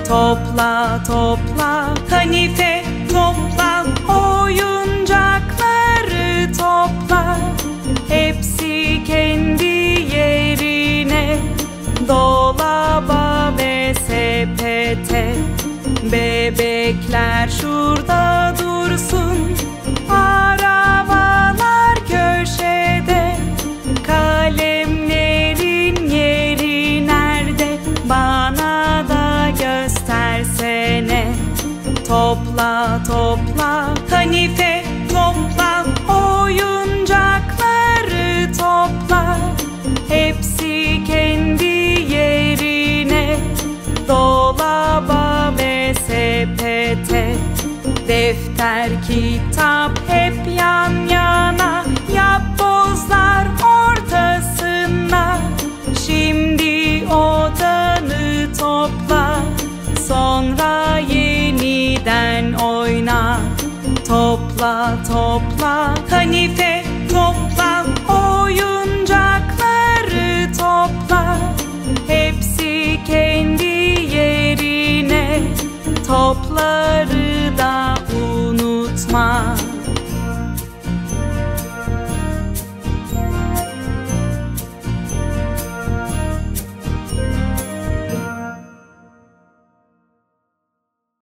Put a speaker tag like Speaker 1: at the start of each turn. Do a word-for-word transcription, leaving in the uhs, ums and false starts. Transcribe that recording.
Speaker 1: Topla topla Hanife topla, oyuncakları topla. Hepsi kendi yerine, dolaba ve sepete. Bebekler şurada dursun, arabalar köşede. Kalemlerin yeri nerede? Bana da göstersene. Topla topla Hanife topla, oyuncakları topla. Hepsi kendi yerine, dolaba ve sepete. Defter, kitap hep yan yana, yapbozlar ortasına. Şimdi odanı topla, sonra yeniden oyna. Topla topla Hanife